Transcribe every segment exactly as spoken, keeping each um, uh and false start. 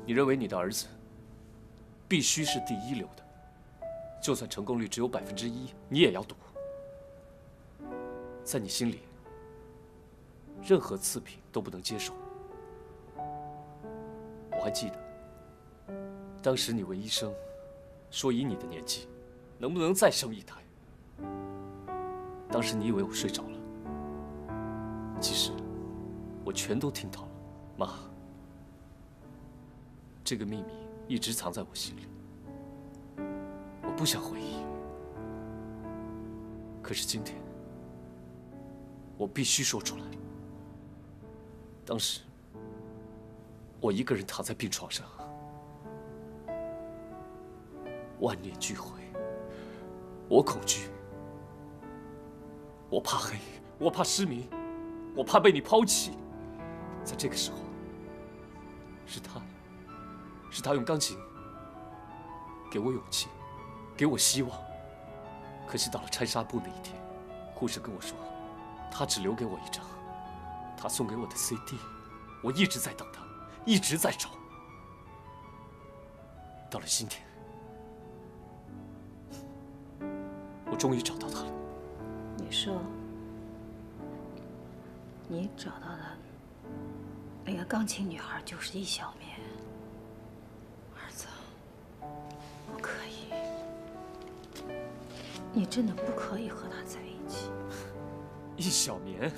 你认为你的儿子必须是第一流的，就算成功率只有百分之一，你也要赌。在你心里，任何次品都不能接受。我还记得，当时你问医生说，以你的年纪，能不能再生一胎？当时你以为我睡着了，其实我全都听到了，妈。这个秘密一直藏在我心里，我不想回忆。可是今天，我必须说出来。当时，我一个人躺在病床上，万念俱灰，我恐惧，我怕黑，我怕失明，我怕被你抛弃。在这个时候，是他。是他用钢琴给我勇气，给我希望。可惜到了拆纱布那一天，护士跟我说，他只留给我一张他送给我的 C D。我一直在等他，一直在找。到了今天，我终于找到他了。 你说，你找到的那个钢琴女孩就是易小棉？儿子，不可以，你真的不可以和她在一起。 易小棉？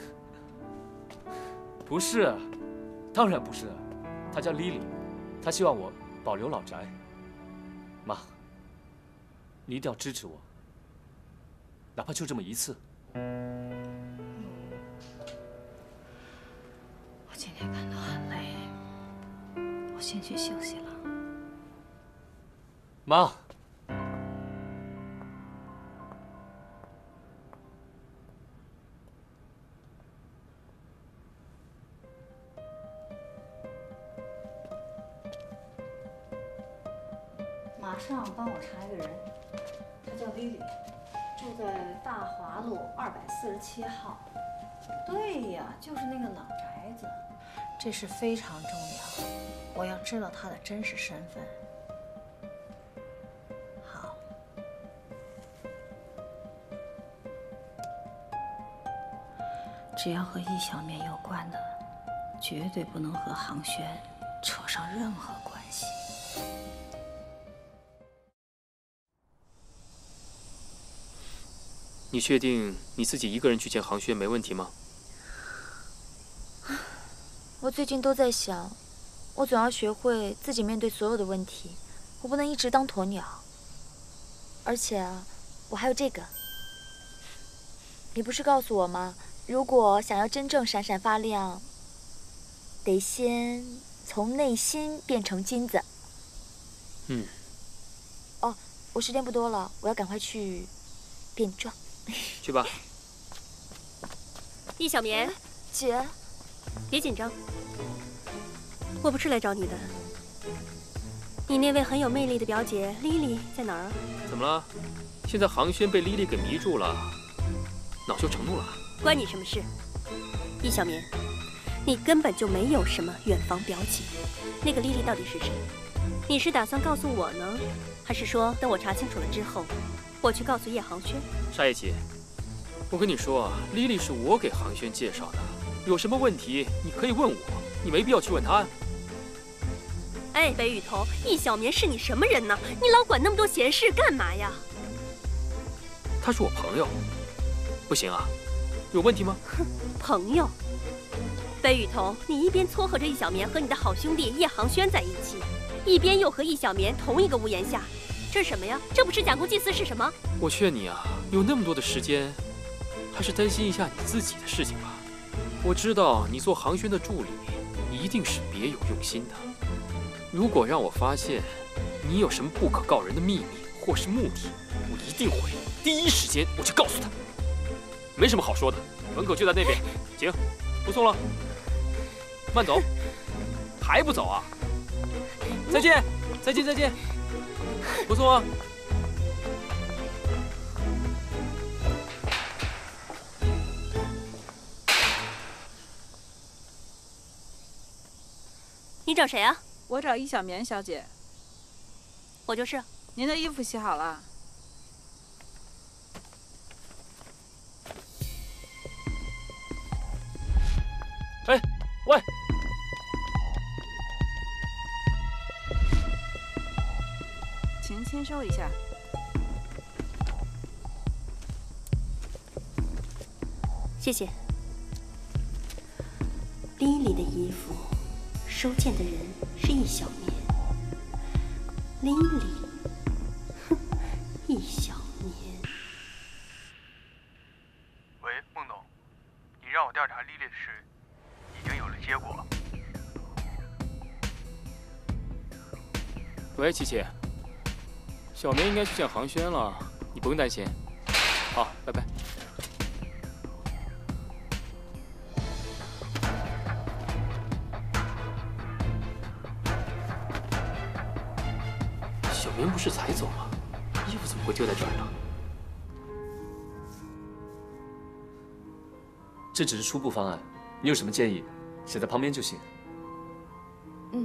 不是，当然不是，她叫 Lily， 她希望我保留老宅。妈，你一定要支持我，哪怕就这么一次。 我今天感到很累，我先去休息了。 妈。 马上帮我查一个人，他叫 Lily， 住在大华路二百四十七号。对呀，就是那个老宅子。这事非常重要，我要知道他的真实身份。好。只要和易小棉有关的，绝对不能和杭轩扯上任何关系。 你确定你自己一个人去见杭轩没问题吗？ 我最近都在想，我总要学会自己面对所有的问题，我不能一直当鸵鸟。而且啊，我还有这个。你不是告诉我吗？如果想要真正闪闪发亮，得先从内心变成金子。 嗯。 哦，我时间不多了，我要赶快去变装。 去吧。 易小棉， 姐， 别紧张，我不是来找你的。你那位很有魅力的表姐莉莉在哪儿啊？ 怎么了？现在杭轩被莉莉给迷住了，恼羞成怒了？ 关你什么事？易小棉，你根本就没有什么远房表姐。那个莉莉到底是谁？你是打算告诉我呢，还是说等我查清楚了之后，我去告诉叶杭轩？ 沙叶姐，我跟你说啊，莉莉是我给杭轩介绍的，有什么问题你可以问我，你没必要去问她。 哎，北雨桐，易小棉是你什么人呢？你老管那么多闲事干嘛呀？ 他是我朋友，不行啊，有问题吗？ 哼，朋友。北雨桐，你一边撮合着易小棉和你的好兄弟叶杭轩在一起，一边又和易小棉同一个屋檐下，这是什么呀？这不是假公济私是什么？ 我劝你啊，有那么多的时间，还是担心一下你自己的事情吧。我知道你做杭轩的助理，一定是别有用心的。如果让我发现你有什么不可告人的秘密或是目的，我一定会第一时间我去告诉他。没什么好说的，门口就在那边，行，不送了，慢走。还不走啊？再见，再见，再见，不送啊。 你找谁啊？ 我找易小棉小姐。 我就是。 您的衣服洗好了。 哎，喂！ 请签收一下。 谢谢。莉莉的衣服，收件的人是易小棉。莉莉，哼，易小棉。 喂，孟总，你让我调查莉莉的事，已经有了结果。 喂，琪琪，小棉应该去见杭轩了，你不用担心。好，拜拜。小棉不是才走吗？衣服怎么会丢在这儿呢？ 这只是初步方案，你有什么建议，写在旁边就行。 嗯。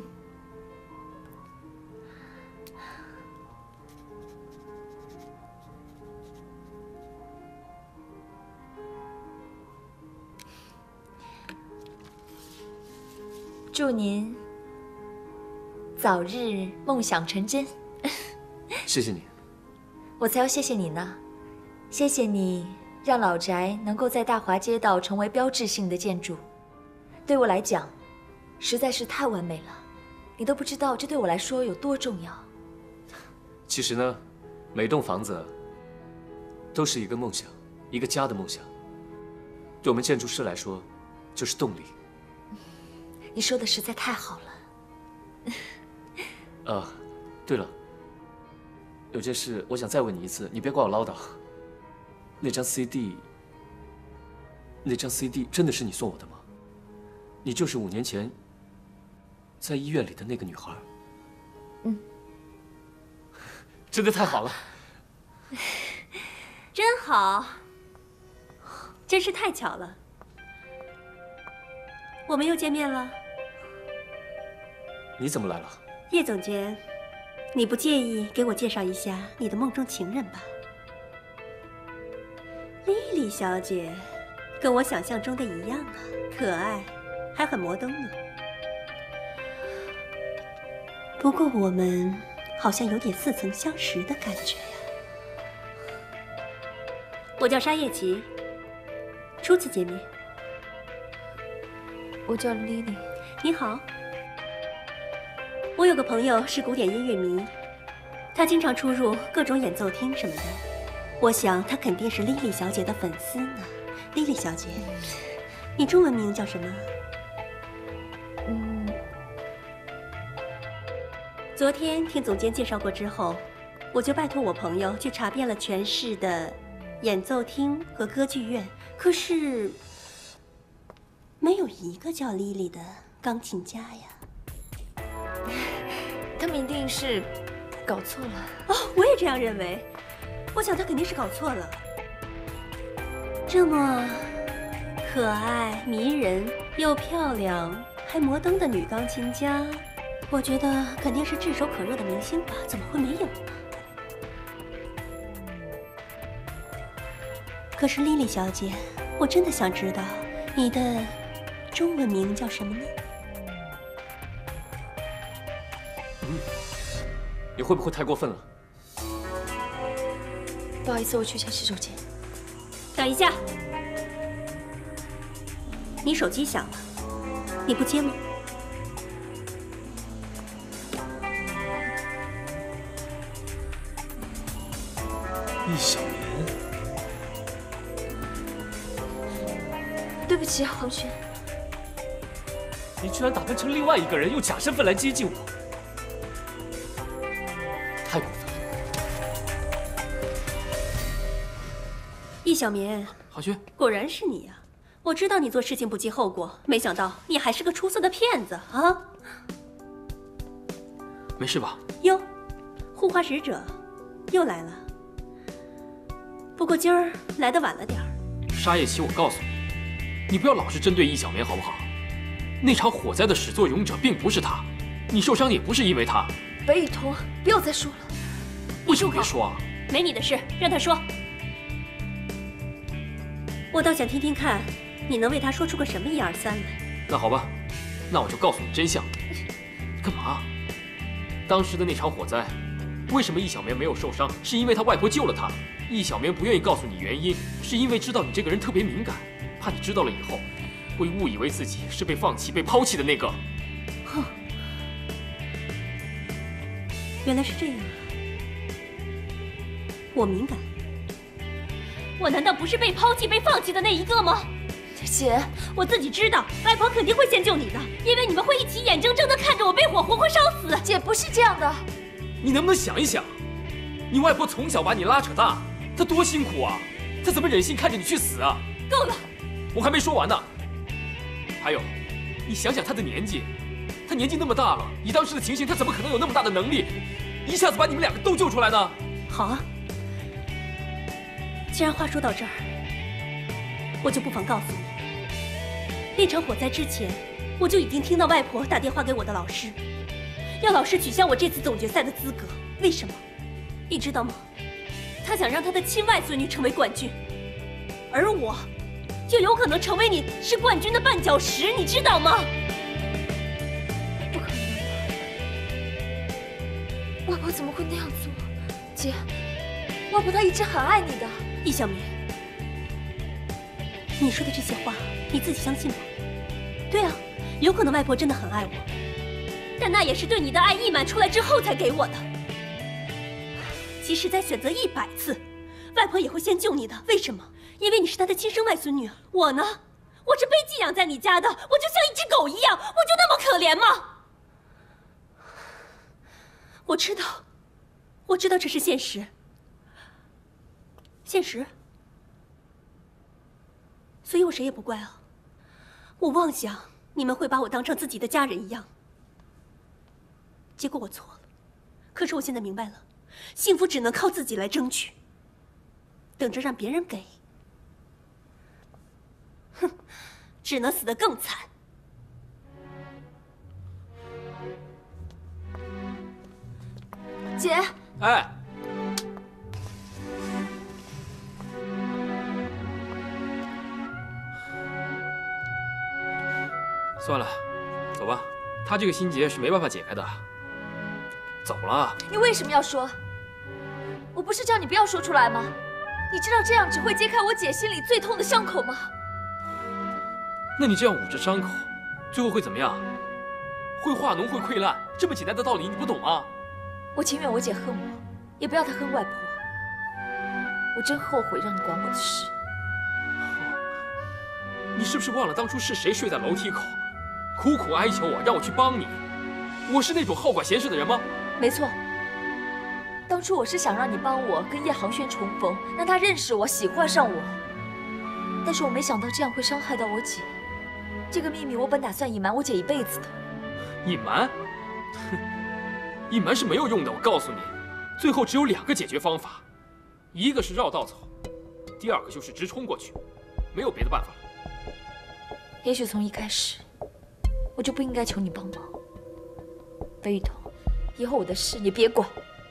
祝您早日梦想成真。 谢谢你。 我才要谢谢你呢，谢谢你让老宅能够在大华街道成为标志性的建筑，对我来讲，实在是太完美了。你都不知道这对我来说有多重要。 其实呢，每栋房子都是一个梦想，一个家的梦想。对我们建筑师来说，就是动力。 你说的实在太好了。 呃，对了，有件事我想再问你一次，你别管我唠叨。那张 C D， 那张 C D 真的是你送我的吗？你就是五年前在医院里的那个女孩。 嗯。 真的太好了。 真好，真是太巧了。我们又见面了。 你怎么来了？ 叶总监，你不介意给我介绍一下你的梦中情人吧？莉莉小姐，跟我想象中的一样啊，可爱，还很摩登呢。不过我们好像有点似曾相识的感觉呀。我叫沙叶琪，初次见面。 我叫莉莉。 你好。我有个朋友是古典音乐迷，他经常出入各种演奏厅什么的。我想他肯定是莉莉小姐的粉丝呢。莉莉小姐，你中文名叫什么？ 嗯。 昨天听总监介绍过之后，我就拜托我朋友去查遍了全市的演奏厅和歌剧院，可是没有一个叫莉莉的钢琴家呀。 他们一定是搞错了。 哦，我也这样认为。我想他肯定是搞错了。这么可爱、迷人又漂亮还摩登的女钢琴家，我觉得肯定是炙手可热的明星吧？怎么会没有呢？可是莉莉小姐，我真的想知道你的中文名叫什么呢？ 嗯，你会不会太过分了？ 不好意思，我去一下洗手间。 等一下，你手机响了，你不接吗？ 易小棉， 对不起，黄轩。 你居然打扮成另外一个人，用假身份来接近我，太过分了。 易小棉， 杭轩， 果然是你呀！我知道你做事情不计后果，没想到你还是个出色的骗子啊！ 没事吧？ 哟，护花使者又来了。不过今儿来的晚了点儿。 沙叶琪，我告诉你，你不要老是针对易小棉好不好？那场火灾的始作俑者并不是他， 你受伤也不是因为他。 北雨桐，不要再说了。 为什么别说啊？ 没你的事，让他说。我倒想听听看，你能为他说出个什么一二三来。 那好吧，那我就告诉你真相。干嘛？当时的那场火灾，为什么易小棉没有受伤？是因为他外婆救了他。易小棉不愿意告诉你原因，是因为知道你这个人特别敏感，怕你知道了以后，会误以为自己是被放弃、被抛弃的那个。 哼，原来是这样啊！我敏感，我难道不是被抛弃、被放弃的那一个吗？ 姐， 我自己知道，外婆肯定会先救你的，因为你们会一起眼睁睁地看着我被火活活烧死。 姐，不是这样的。 你能不能想一想，你外婆从小把你拉扯大，她多辛苦啊，她怎么忍心看着你去死啊？ 够了， 我还没说完呢。还有，你想想她的年纪，她年纪那么大了，以当时的情形，她怎么可能有那么大的能力，一下子把你们两个都救出来呢？ 好啊，既然话说到这儿，我就不妨告诉你。那场火灾之前，我就已经听到外婆打电话给我的老师，要老师取消我这次总决赛的资格。为什么？你知道吗？他想让他的亲外孙女成为冠军，而我，就有可能成为你是冠军的绊脚石，你知道吗？ 不可能的，外婆怎么会那样做？姐，外婆她一直很爱你的。 易小棉，你说的这些话，你自己相信吗？对啊，有可能外婆真的很爱我，但那也是对你的爱溢满出来之后才给我的。即使再选择一百次，外婆也会先救你的。为什么？因为你是她的亲生外孙女。我呢，我是被寄养在你家的，我就像一只狗一样，我就那么可怜吗？我知道，我知道这是现实。现实，所以我谁也不怪啊。我妄想你们会把我当成自己的家人一样，结果我错了。可是我现在明白了，幸福只能靠自己来争取，等着让别人给，哼，只能死得更惨。 姐， 哎。算了，走吧。他这个心结是没办法解开的。走了。 你为什么要说？我不是叫你不要说出来吗？你知道这样只会揭开我姐心里最痛的伤口吗？ 那你这样捂着伤口，最后会怎么样？会化脓，会溃烂，这么简单的道理你不懂吗？ 我情愿我姐恨我，也不要她恨外婆。我真后悔让你管我的事。 你是不是忘了当初是谁睡在楼梯口？苦苦哀求我，让我去帮你。我是那种好管闲事的人吗？ 没错，当初我是想让你帮我跟叶航轩重逢，让他认识我，喜欢上我。但是我没想到这样会伤害到我姐。这个秘密我本打算隐瞒我姐一辈子的。 隐瞒？哼，隐瞒是没有用的。我告诉你，最后只有两个解决方法，一个是绕道走，第二个就是直冲过去，没有别的办法了。 也许从一开始，我就不应该求你帮忙。北雨桐，以后我的事你别管。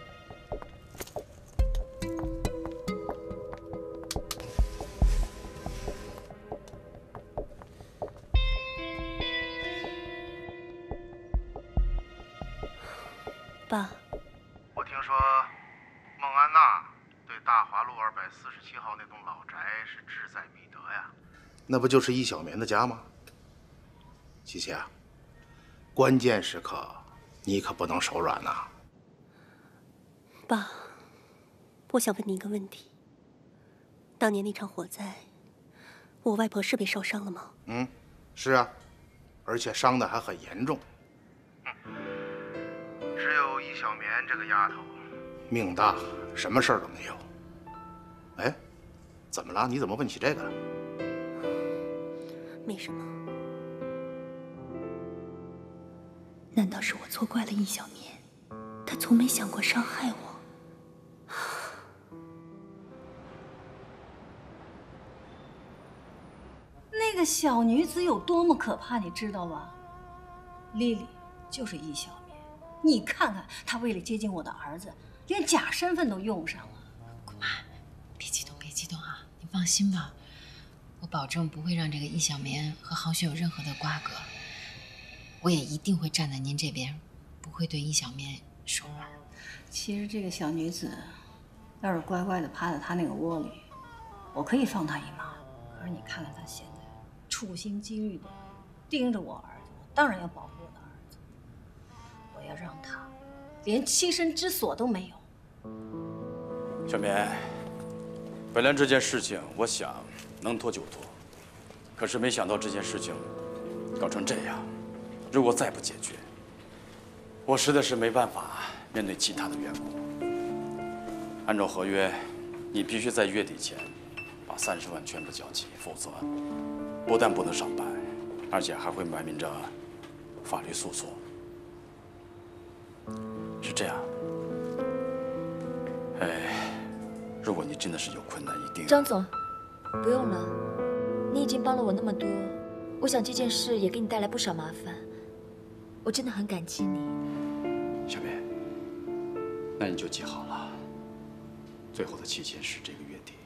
爸， 我听说孟安娜对大华路二百四十七号那栋老宅是志在必得呀。那不就是易小棉的家吗？琪琪啊，关键时刻你可不能手软呐。 爸，我想问你一个问题：当年那场火灾，我外婆是被烧伤了吗？ 嗯，是啊，而且伤得还很严重。嗯，只有易小棉这个丫头命大，什么事儿都没有。哎，怎么了？你怎么问起这个了？ 没什么。难道是我错怪了易小棉？她从没想过伤害我。 那个小女子有多么可怕，你知道吗？丽丽就是易小棉， 你看看，他为了接近我的儿子，连假身份都用上了。 姑妈，别激动，别激动啊！你放心吧，我保证不会让这个易小棉和杭轩有任何的瓜葛。我也一定会站在您这边，不会对易小棉手软。 其实这个小女子，要是乖乖的趴在他那个窝里，我可以放她一马。可是你看看她现在，处心积虑的盯着我儿子，我当然要保护我的儿子。我要让他连栖身之所都没有。 小棉，本来这件事情我想能拖就拖，可是没想到这件事情搞成这样。如果再不解决，我实在是没办法面对其他的员工。按照合约，你必须在月底前把三十万全部交齐，否则不但不能上班，而且还会面临着法律诉讼。是这样。哎，如果你真的是有困难，一定…… 张总，不用了，你已经帮了我那么多，我想这件事也给你带来不少麻烦，我真的很感激你。 小棉，那你就记好了，最后的期限是这个月底。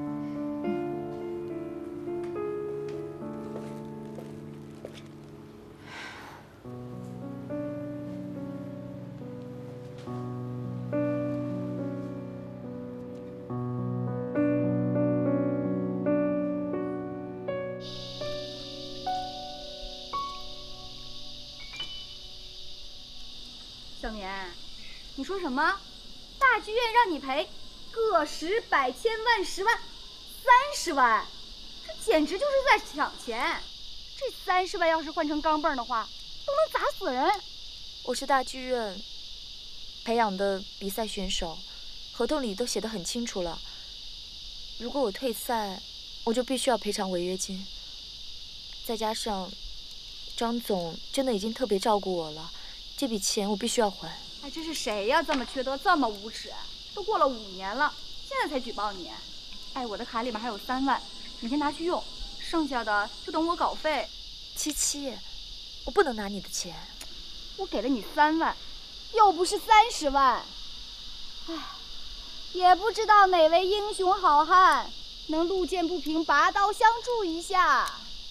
小棉，你说什么？大剧院让你赔个十百千万十万三十万，这简直就是在抢钱！这三十万要是换成钢镚的话，都能砸死人。 我是大剧院培养的比赛选手，合同里都写得很清楚了。如果我退赛，我就必须要赔偿违约金。再加上张总真的已经特别照顾我了。这笔钱我必须要还。 哎，这是谁呀？这么缺德，这么无耻！都过了五年了，现在才举报你。哎，我的卡里面还有三万，你先拿去用，剩下的就等我稿费。 七七，我不能拿你的钱。 我给了你三万，又不是三十万。哎，也不知道哪位英雄好汉能路见不平拔刀相助一下。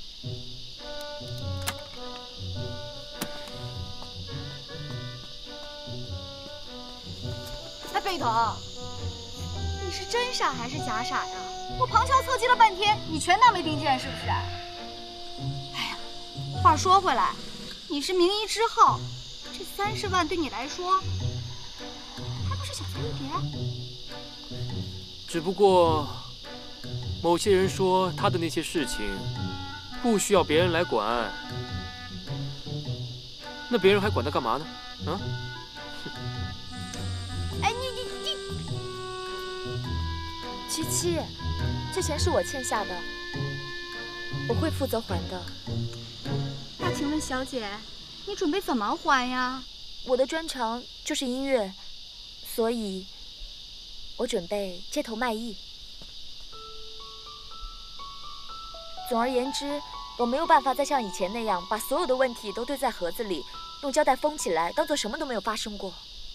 哎，贝头，你是真傻还是假傻呀？我旁敲侧击了半天，你全当没听见是不是？哎呀，话说回来，你是名医之后，这三十万对你来说，还不是小菜一碟？ 只不过，某些人说他的那些事情不需要别人来管，那别人还管他干嘛呢？啊？ 哎，你你你， 七七，这钱是我欠下的，我会负责还的。 那请问小姐，你准备怎么还呀？ 我的专长就是音乐，所以我准备街头卖艺。总而言之，我没有办法再像以前那样把所有的问题都堆在盒子里，用胶带封起来，当做什么都没有发生过。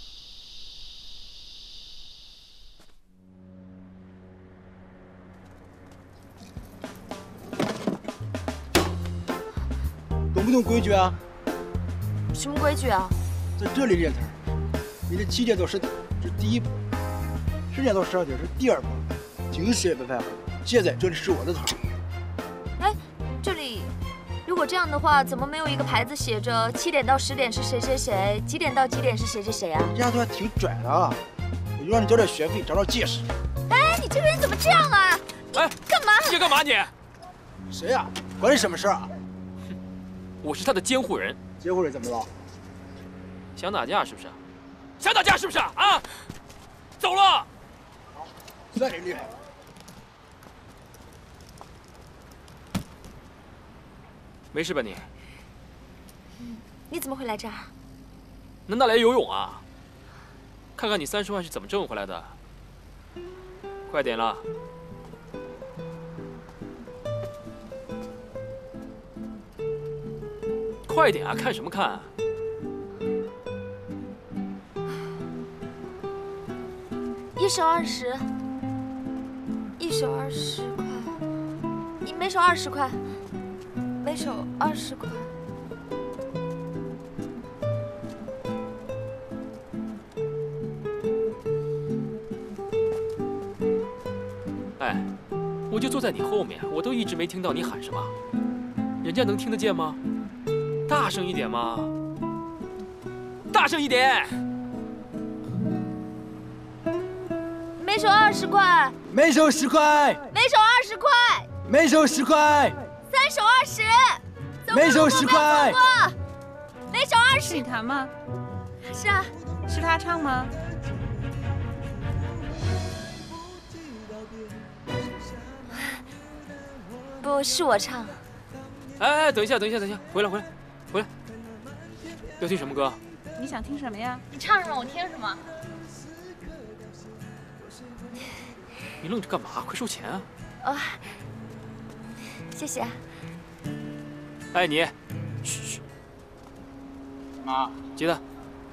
懂不懂规矩啊？ 什么规矩啊？ 在这里练摊，你的七点到十点是第一步，十点到十二点是第二步，停时也不拍。现在这里是我的摊。 哎，这里如果这样的话，怎么没有一个牌子写着七点到十点是谁谁谁，几点到几点是谁谁谁啊？ 这丫头还挺拽的啊！我就让你交点学费，长长见识。 哎，你这个人怎么这样啊？ 哎， 干嘛？ 你干嘛你？ 谁呀？管你什么事啊？ 我是他的监护人。 监护人怎么了？ 想打架是不是？想打架是不是啊？走了。 算你厉害。 没事吧你？ 你怎么会来这儿？ 难道来游泳啊？看看你三十万是怎么挣回来的。快点了。快点啊！看什么看？ 手二十，一手二十块，你每手二十块，每手二十块。 哎，我就坐在你后面，我都一直没听到你喊什么，人家能听得见吗？大声一点嘛！大声一点！ 每手二十块， 每手十块， 每手二十块， 每手十块， 三手二十， 每手十块， 每手二十。 是你弹吗？ 是啊。 是他唱吗？ 不是我唱。 哎哎，等一下，等一下，等一下，回来，回来，回来。要听什么歌？ 你想听什么呀？ 你唱什么，我听什么。 你愣着干嘛？快收钱啊！ 哦，谢谢。 哎，你，嘘嘘。 妈， 吉他。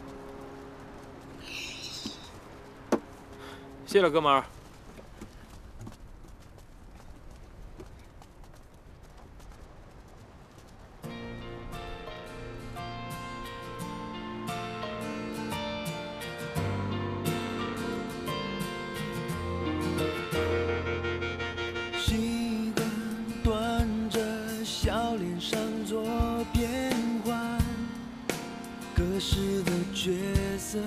谢了，哥们儿。 习惯端着笑脸上做变换，各式的角色，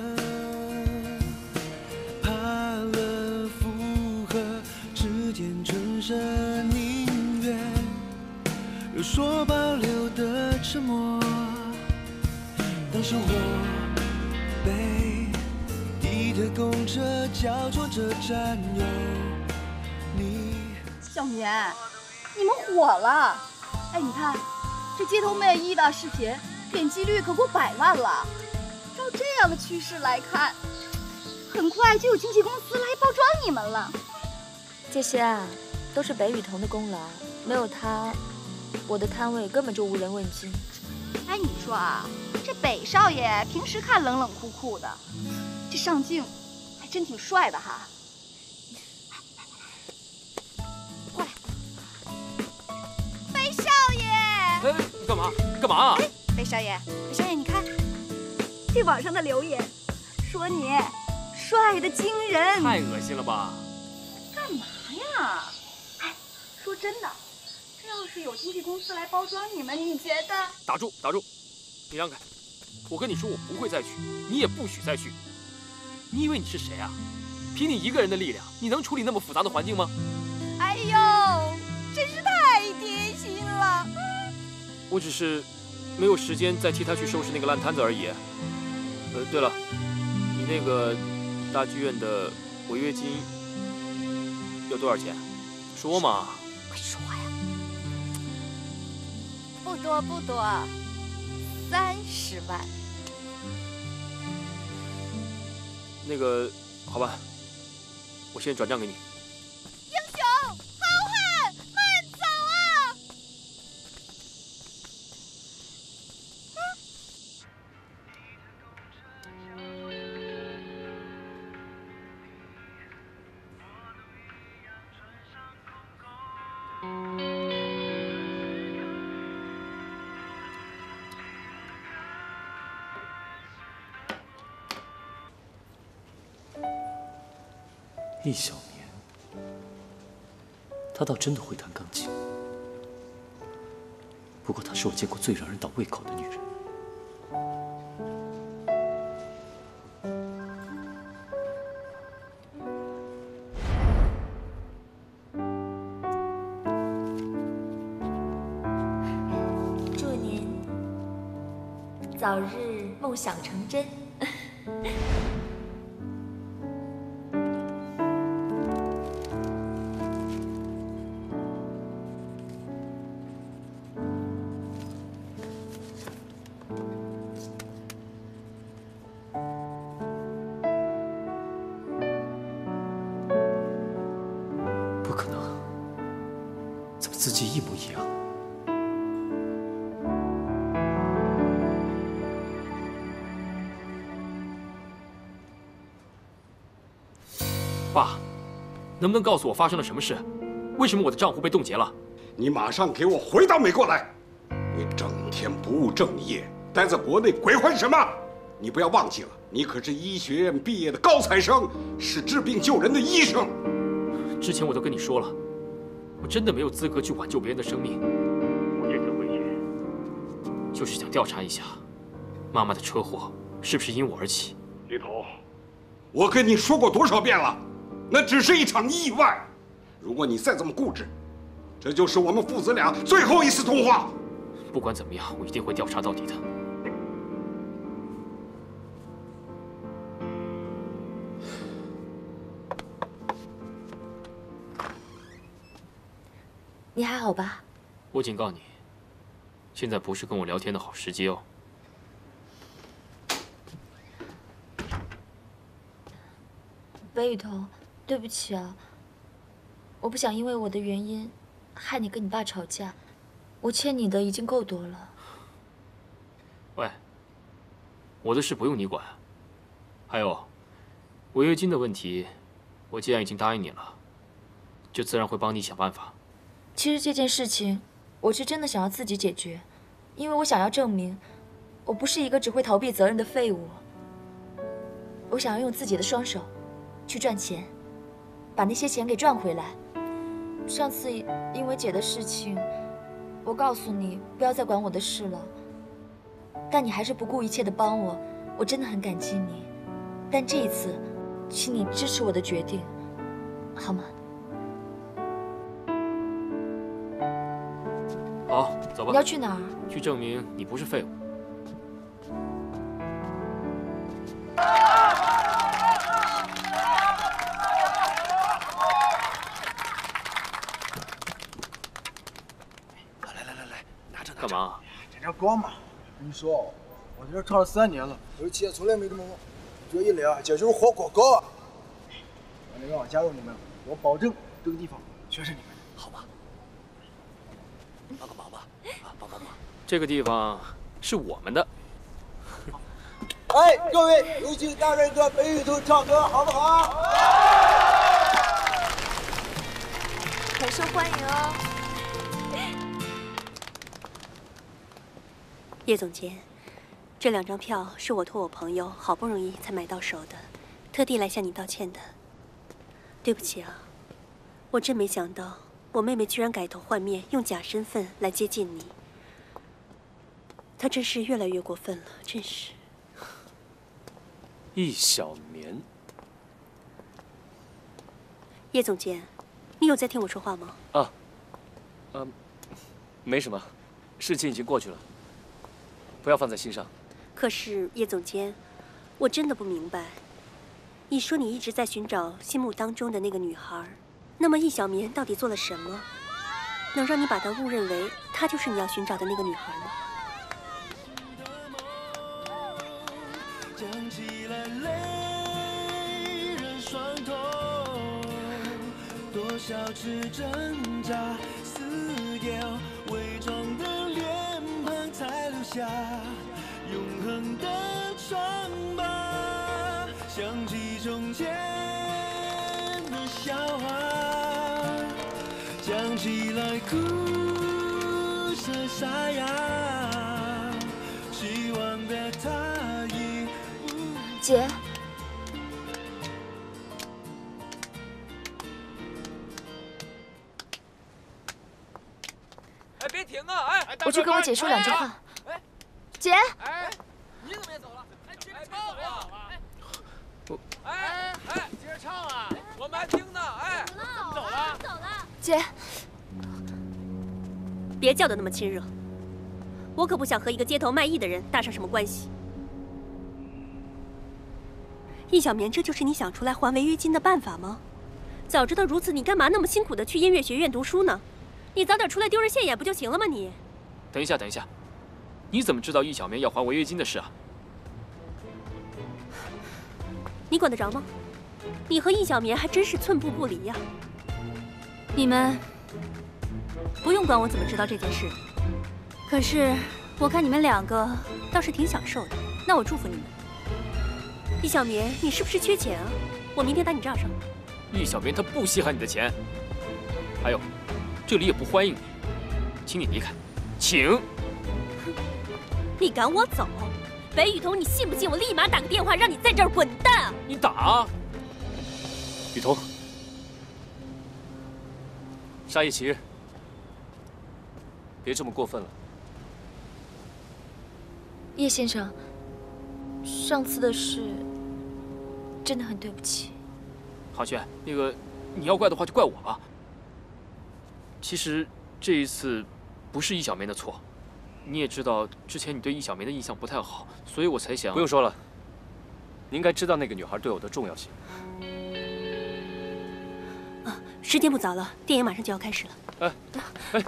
怕了附和，只见唇舌宁愿，有说保留的沉默。当生活被地铁公车交错着占有。 小棉，你们火了！哎，你看这街头卖艺的视频点击率可过百万了。照这样的趋势来看，很快就有经纪公司来包装你们了。 这些啊，都是北雨桐的功劳，没有他，我的摊位根本就无人问津。 哎，你说啊，这北少爷平时看冷冷酷酷的，这上镜还真挺帅的哈。 哎，你干嘛？干嘛？ 哎，北少爷，北少爷，你看，这网上的留言说你帅的惊人， 太恶心了吧？ 干嘛呀？哎，说真的，这要是有经纪公司来包装你们，你觉得？ 打住，打住！你让开！我跟你说，我不会再去，你也不许再去。你以为你是谁啊？凭你一个人的力量，你能处理那么复杂的环境吗？ 哎呦，真是太贴心了。 我只是没有时间再替他去收拾那个烂摊子而已。呃，对了，你那个大剧院的违约金要多少钱？说嘛！ 快说呀！不多不多，三十万。 那个，好吧，我现在转账给你。 英雄，好汉，慢走啊！ 易小棉，她倒真的会弹钢琴。不过她是我见过最让人倒胃口的女人。 祝您早日梦想成真。 不可能，怎么字迹一模一样？ 爸，能不能告诉我发生了什么事？为什么我的账户被冻结了？ 你马上给我回到美国来！你整天不务正业，待在国内鬼混什么？你不要忘记了，你可是医学院毕业的高材生，是治病救人的医生。 之前我都跟你说了，我真的没有资格去挽救别人的生命。我这次回去，就是想调查一下，妈妈的车祸是不是因我而起。 李头，我跟你说过多少遍了，那只是一场意外。如果你再这么固执，这就是我们父子俩最后一次通话。 不管怎么样，我一定会调查到底的。 你还好吧？ 我警告你，现在不是跟我聊天的好时机哦。 北雨桐，对不起啊，我不想因为我的原因害你跟你爸吵架，我欠你的已经够多了。 喂，我的事不用你管。还有，违约金的问题，我既然已经答应你了，就自然会帮你想办法。 其实这件事情，我是真的想要自己解决，因为我想要证明，我不是一个只会逃避责任的废物。我想要用自己的双手去赚钱，把那些钱给赚回来。上次因为姐的事情，我告诉你不要再管我的事了，但你还是不顾一切的帮我，我真的很感激你。但这一次，请你支持我的决定，好吗？ 好，走吧。 你要去哪儿？ 去证明你不是废物。 来来来来，拿着拿着。 干嘛？ 这点光嘛。跟你说，我在这唱了三年了，而且从来没这么热一来啊，这就是活广告啊！我让我加入你们，我保证这个地方全是你们的，好吧？帮个忙吧，啊，帮帮忙。 这个地方是我们的。 哎，各位，有请大帅哥北雨桐唱歌，好不好？ 很受欢迎哦。 叶总监，这两张票是我托我朋友好不容易才买到手的，特地来向你道歉的。对不起啊，我真没想到我妹妹居然改头换面，用假身份来接近你。她真是越来越过分了，真是。 易小棉， 叶总监，你有在听我说话吗？ 啊，嗯，没什么，事情已经过去了，不要放在心上。 可是叶总监，我真的不明白，你说你一直在寻找心目当中的那个女孩，那么易小棉到底做了什么，能让你把她误认为她就是你要寻找的那个女孩呢？ 讲起来泪人双瞳，多少次挣扎撕掉伪装的脸庞，才留下永恒的伤疤。想起从前的笑话，讲起来哭涩沙哑，希望的他已姐， 哎，别停啊！哎， 我去跟我姐说两句话。 哎， 姐， 哎，你怎么也走了？哎，接着唱啊！哎哎，接着唱啊！我们还听呢。哎，怎么走了？ 走了。 姐， 别叫得那么亲热，我可不想和一个街头卖艺的人搭上什么关系。易小棉，这就是你想出来还违约金的办法吗？早知道如此，你干嘛那么辛苦的去音乐学院读书呢？你早点出来丢人现眼不就行了吗？你， 等一下，等一下，你怎么知道易小棉要还违约金的事啊？ 你管得着吗？你和易小棉还真是寸步不离呀。你们不用管我怎么知道这件事，可是我看你们两个倒是挺享受的，那我祝福你们。易小棉，你是不是缺钱啊？我明天打你账上。 易小棉他不稀罕你的钱，还有，这里也不欢迎你，请你离开，请。 你赶我走，北雨桐，你信不信我立马打个电话让你在这儿滚蛋啊！ 你打。 雨桐，沙叶琪，别这么过分了。 叶先生，上次的事真的很对不起。 航轩，那个你要怪的话就怪我吧。其实这一次不是易小棉的错，你也知道之前你对易小棉的印象不太好，所以我才想。 不用说了，你应该知道那个女孩对我的重要性。 啊，时间不早了，电影马上就要开始了。 哎，哎。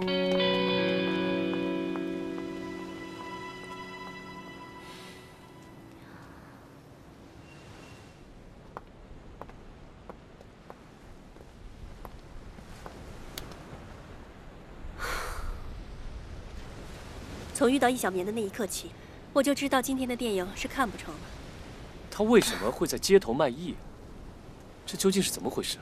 从遇到易小棉的那一刻起，我就知道今天的电影是看不成了。 他为什么会在街头卖艺？这究竟是怎么回事？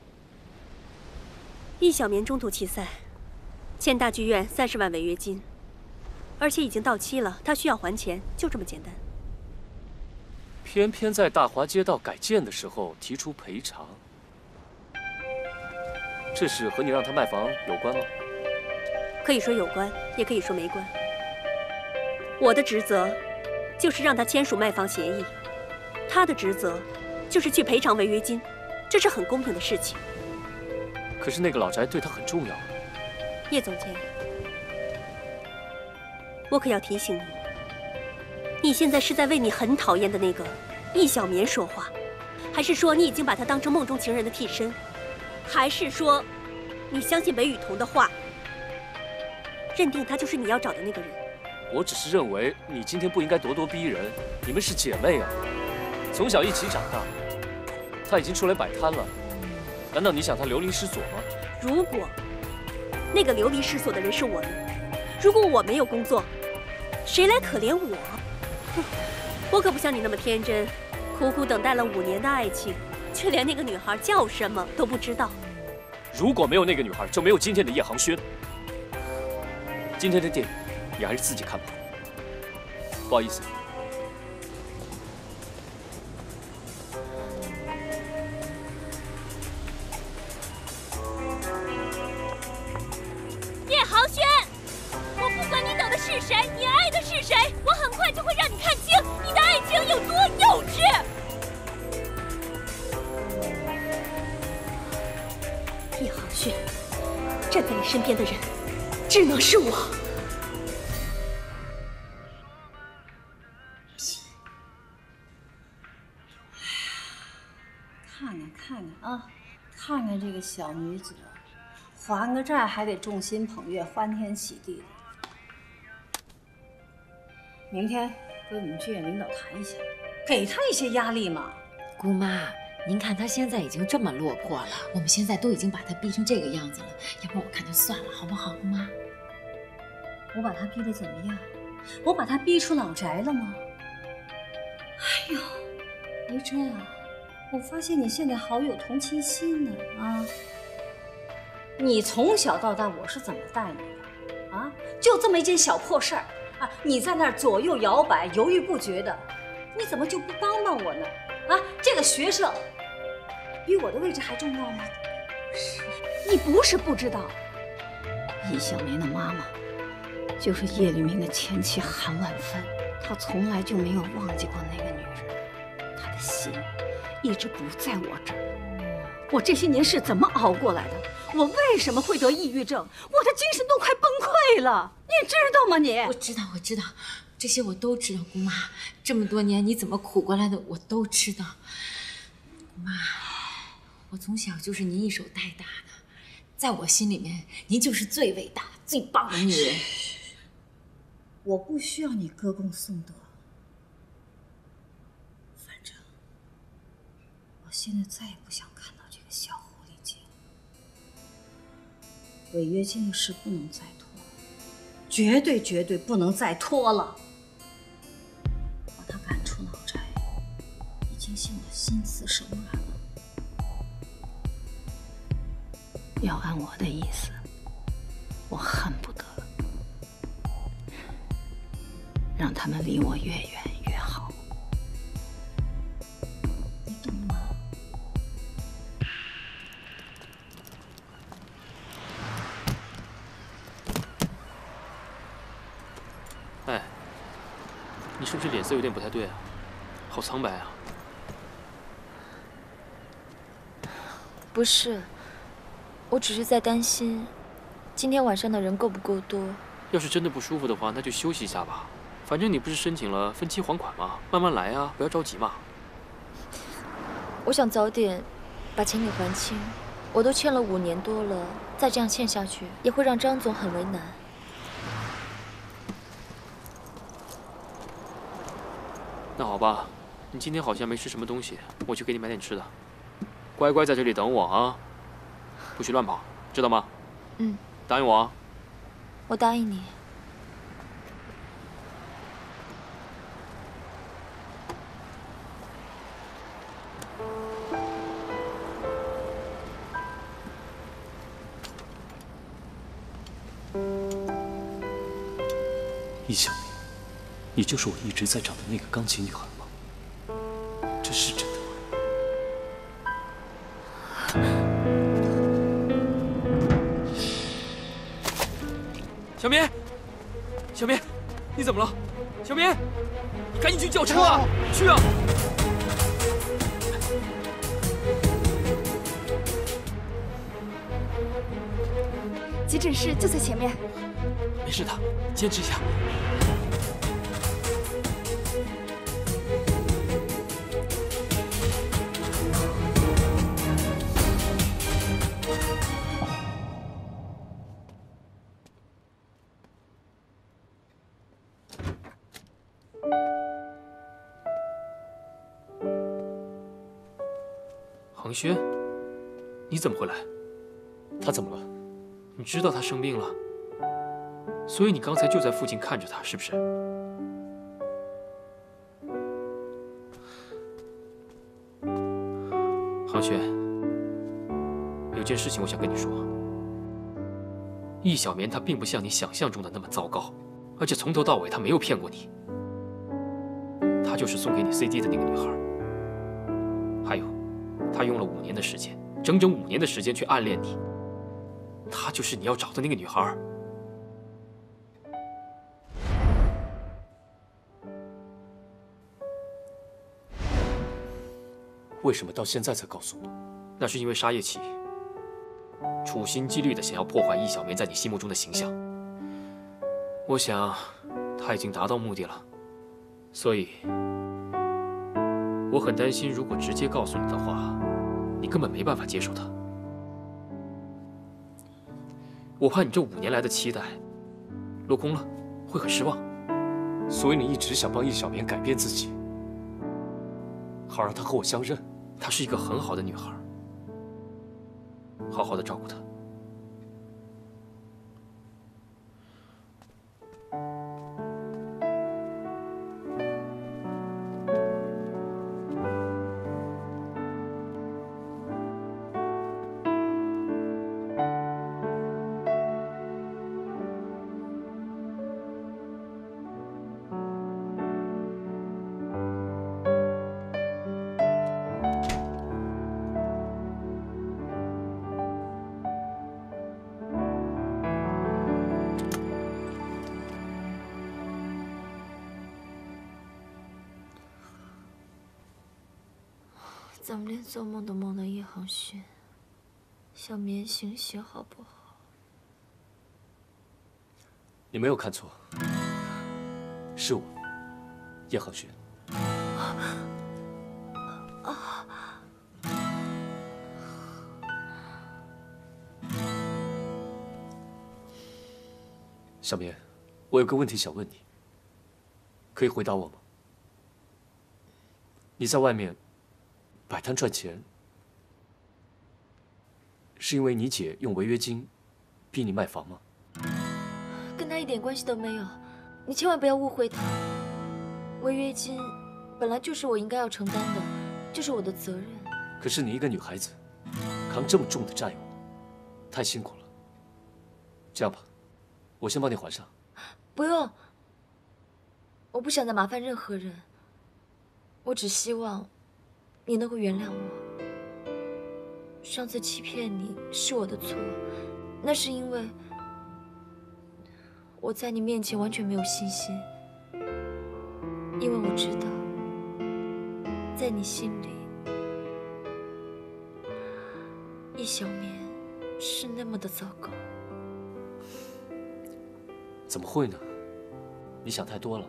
易小棉中途弃赛，欠大剧院三十万违约金，而且已经到期了，他需要还钱，就这么简单。 偏偏在大华街道改建的时候提出赔偿，这事和你让他卖房有关吗？ 可以说有关，也可以说没关。我的职责就是让他签署卖房协议，他的职责就是去赔偿违约金，这是很公平的事情。 可是那个老宅对他很重要。 叶总监，我可要提醒你，你现在是在为你很讨厌的那个易小棉说话，还是说你已经把他当成梦中情人的替身，还是说你相信北雨桐的话，认定他就是你要找的那个人？ 我只是认为你今天不应该咄咄逼人，你们是姐妹啊，从小一起长大。他已经出来摆摊了，难道你想他流离失所吗？ 如果那个流离失所的人是我呢？如果我没有工作，谁来可怜我？哼，我可不像你那么天真，苦苦等待了五年的爱情，却连那个女孩叫什么都不知道。 如果没有那个女孩，就没有今天的叶航轩。今天的电影你还是自己看吧。不好意思。 叶航轩，我不管你等的是谁，你爱的是谁，我很快就会让你看清你的爱情有多幼稚。叶航轩，站在你身边的人只能是我。 看看看看啊，看看这个小女子，还个债还得众星捧月、欢天喜地的。明天跟我们剧院领导谈一下，给他一些压力嘛。 姑妈，您看他现在已经这么落魄了，我们现在都已经把他逼成这个样子了，要不然我看就算了，好不好，姑妈？ 我把他逼得怎么样？我把他逼出老宅了吗？哎呦，于真啊！我发现你现在好有同情心呢啊！你从小到大我是怎么带你的啊？就这么一件小破事儿啊，你在那儿左右摇摆、犹豫不决的，你怎么就不帮帮我呢？啊，这个学生比我的位置还重要吗？是，你不是不知道，易小棉的妈妈就是叶立明的前妻韩婉芬，她从来就没有忘记过那个女人，她的心一直不在我这儿。我这些年是怎么熬过来的？我为什么会得抑郁症？我的精神都快崩溃了，你知道吗？你我知道，我知道，这些我都知道。姑妈，这么多年你怎么苦过来的，我都知道。姑妈，我从小就是您一手带大的，在我心里面，您就是最伟大、最棒的女人。 我不需要你歌功颂德，反正我现在再也不想看到这个小狐狸精。违约金的事不能再拖了，绝对绝对不能再拖了。把他赶出老宅，已经是我心慈手软了。 要按我的意思，我恨不得让他们离我越远越好。 你懂吗？ 哎，你是不是脸色有点不太对啊？好苍白啊！ 不是，我只是在担心，今天晚上的人够不够多。 要是真的不舒服的话，那就休息一下吧。反正你不是申请了分期还款吗？慢慢来啊，不要着急嘛。 我想早点把钱给还清，我都欠了五年多了，再这样欠下去也会让张总很为难。 那好吧，你今天好像没吃什么东西，我去给你买点吃的。乖乖在这里等我啊，不许乱跑，知道吗？ 嗯， 答应我啊。 我答应你。 易小明，你就是我一直在找的那个钢琴女孩吗？这是真的吗？ 小棉，小棉，你怎么了？小棉，你赶紧去叫车啊！去啊！ 急诊室就在前面。 没事的，坚持一下。杭轩，你怎么会来？ 他怎么了？ 你知道他生病了，所以你刚才就在附近看着他，是不是？杭轩，有件事情我想跟你说。易小棉她并不像你想象中的那么糟糕，而且从头到尾她没有骗过你。她就是送给你 C D 的那个女孩。还有，她用了五年的时间，整整五年的时间去暗恋你。她就是你要找的那个女孩。 为什么到现在才告诉我？ 那是因为沙叶起处心积虑的想要破坏易小棉在你心目中的形象。我想他已经达到目的了，所以我很担心，如果直接告诉你的话，你根本没办法接受他。我怕你这五年来的期待落空了，会很失望。 所以你一直想帮易小棉改变自己，好让她和我相认。 她是一个很好的女孩，好好的照顾她。 怎么连做梦都梦到叶航轩？小棉，醒醒好不好？ 你没有看错，是我，叶航轩。 啊！ 小棉，我有个问题想问你，可以回答我吗？你在外面摆摊赚钱，是因为你姐用违约金逼你卖房吗？ 跟他一点关系都没有，你千万不要误会他。违约金本来就是我应该要承担的，这是我的责任。 可是你一个女孩子，扛这么重的债务， 太辛苦了。这样吧，我先帮你还上。 不用，我不想再麻烦任何人。我只希望你能够原谅我。上次欺骗你是我的错，那是因为我在你面前完全没有信心，因为我知道，在你心里，易小棉是那么的糟糕。 怎么会呢？你想太多了。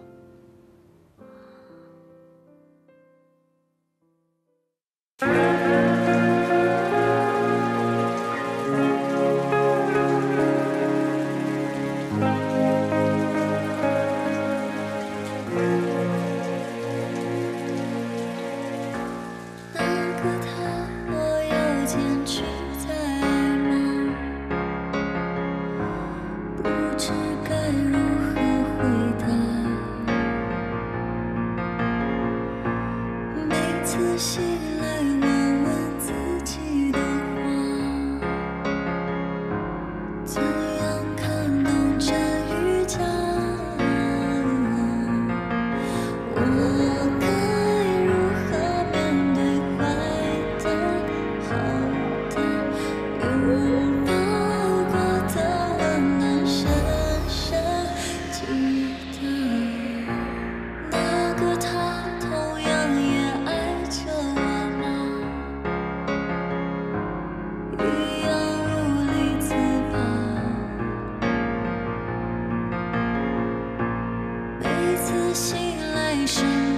醒来时。